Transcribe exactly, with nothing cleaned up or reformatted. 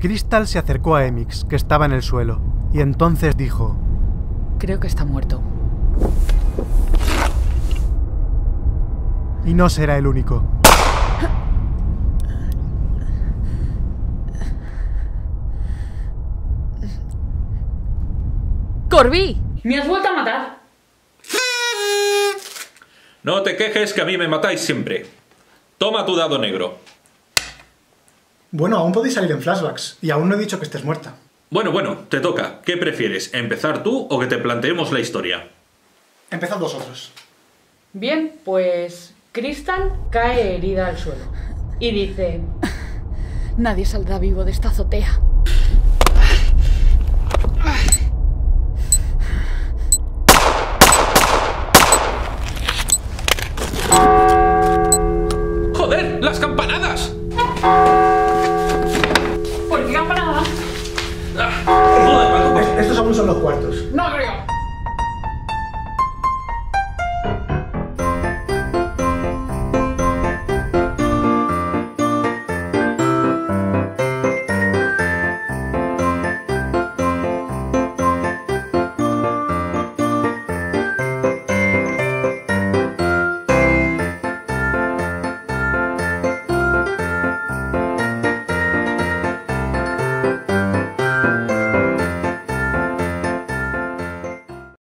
Crystal se acercó a Emmix, que estaba en el suelo, y entonces dijo: Creo que está muerto. Y no será el único. ¡Corby! ¡Me has vuelto a matar! No te quejes, que a mí me matáis siempre. Toma tu dado negro. Bueno, aún podéis salir en flashbacks, y aún no he dicho que estés muerta. Bueno, bueno, te toca. ¿Qué prefieres, empezar tú o que te planteemos la historia? Empezad vosotros. Bien, pues Crystal cae herida al suelo y dice: Nadie saldrá vivo de esta azotea. ¡Joder! ¡Las campanadas! ¿Por qué campanada? Ah, joder, Estos aún son los cuartos. No creo.